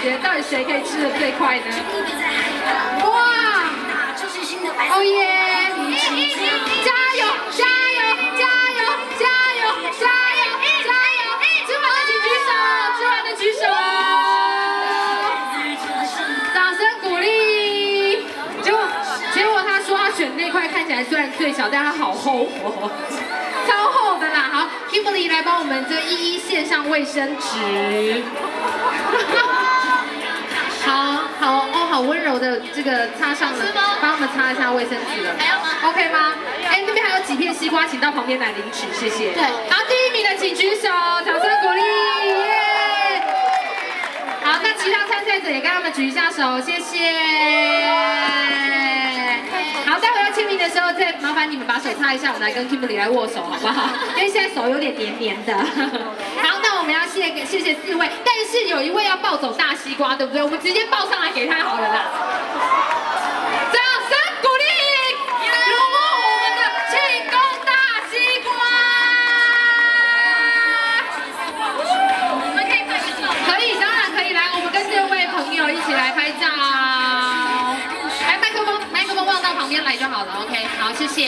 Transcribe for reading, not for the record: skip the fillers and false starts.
觉，到底谁可以吃的最快呢？哇！哦耶！加油！加油！加油！加油！加油！加油！吃完的请举手，吃完的举手。掌声鼓励。结果他说他选那块看起来虽然最小，但它好厚哦。 超厚的啦，好 ，Kimberly 来帮我们这一献上卫生纸。好温柔的这个擦上了，帮我们擦一下卫生纸了。还要吗 ？OK 吗？哎，那边还有几片西瓜，请到旁边来领取，谢谢。对，好，第1名的请举手，掌声鼓励，耶！好，那其他参赛者也跟他们举一下手，谢谢。好，待会要签名的时候，再麻烦你们把手擦一下，我们来跟 Kimberly 来握手，好不好？因为现在手有点黏黏的。好，那我们要谢谢4位，但是有1位要抱走大西瓜，对不对？我们直接抱上来给他好了啦。掌声鼓励，荣获我们的庆功大西瓜。我们可以拍个照，可以，当然可以。来，我们跟这位朋友一起来拍照。来，麦克风放到旁边来就好了。OK， 好，谢谢。